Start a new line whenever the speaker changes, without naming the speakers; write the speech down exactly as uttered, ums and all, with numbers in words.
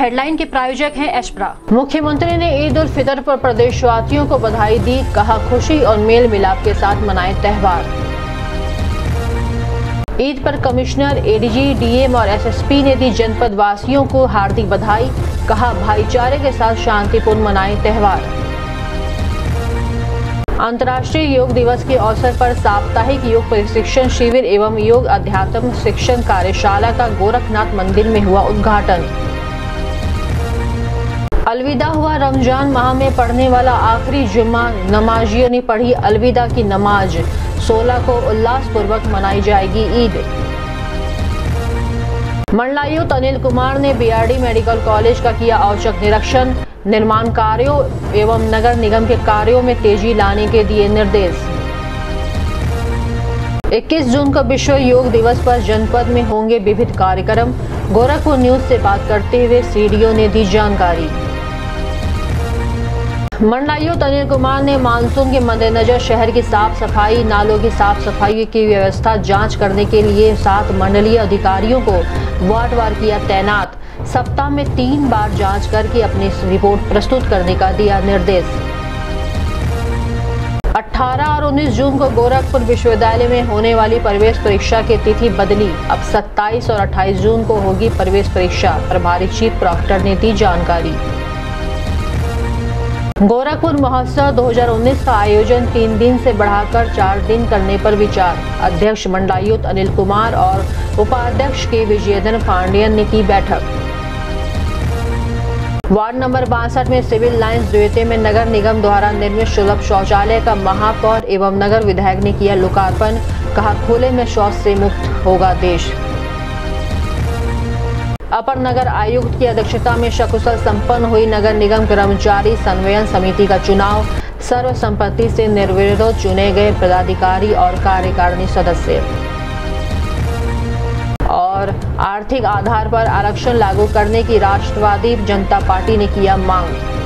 Headline के प्रायोजक हैं एशप्रा। मुख्यमंत्री ने ईद उल फितर पर प्रदेशवासियों को बधाई दी, कहा खुशी और मेल मिलाप के साथ मनाएं त्योहार। ईद पर कमिश्नर, एडीजी, डीएम और एसएसपी ने दी जनपद वासियों को हार्दिक बधाई, कहा भाईचारे के साथ शांतिपूर्ण मनाएं त्योहार। अंतर्राष्ट्रीय योग दिवस के अवसर पर साप्ताहिक योग प्रशिक्षण शिविर एवं योग अध्यात्म शिक्षण कार्यशाला का गोरखनाथ मंदिर में हुआ उद्घाटन। अलविदा हुआ रमजान माह में पढ़ने वाला आखिरी जुम्मा, नमाजियों ने पढ़ी अलविदा की नमाज। सोलह को उल्लासपूर्वक मनाई जाएगी ईद। मंडलायुक्त अनिल कुमार ने बीआरडी मेडिकल कॉलेज का किया औचक निरीक्षण, निर्माण कार्यों एवं नगर निगम के कार्यों में तेजी लाने के दिए निर्देश। इक्कीस जून को विश्व योग दिवस पर जनपद में होंगे विविध कार्यक्रम, गोरखपुर न्यूज से बात करते हुए सीडीओ ने दी जानकारी। मंडलायुक्त अनिल कुमार ने मानसून के मद्देनजर शहर की साफ सफाई, नालों की साफ सफाई की व्यवस्था जांच करने के लिए सात मंडलीय अधिकारियों को वार्डवार किया तैनात। सप्ताह में तीन बार जांच करके अपनी रिपोर्ट प्रस्तुत करने का दिया निर्देश। अठारह और उन्नीस जून को गोरखपुर विश्वविद्यालय में होने वाली प्रवेश परीक्षा की तिथि बदली, अब सत्ताईस और अट्ठाईस जून को होगी प्रवेश परीक्षा, प्रभारी चीफ प्रॉक्टर ने दी जानकारी। गोरखपुर महोत्सव दो हज़ार उन्नीस का आयोजन तीन दिन से बढ़ाकर चार दिन करने पर विचार, अध्यक्ष मंडलायुक्त अनिल कुमार और उपाध्यक्ष के विजयेंद्र पांडियन ने की बैठक। वार्ड नंबर बासठ में सिविल लाइंस द्वितीय में नगर निगम द्वारा निर्मित सुलभ शौचालय का महापौर एवं नगर विधायक ने किया लोकार्पण, कहा खुले में शौच से मुक्त होगा देश। अपर नगर आयुक्त की अध्यक्षता में सकुशल संपन्न हुई नगर निगम कर्मचारी समन्वय समिति का चुनाव, सर्वसम्मति से निर्विरोध चुने गए पदाधिकारी और कार्यकारिणी सदस्य। और आर्थिक आधार पर आरक्षण लागू करने की राष्ट्रवादी जनता पार्टी ने किया मांग।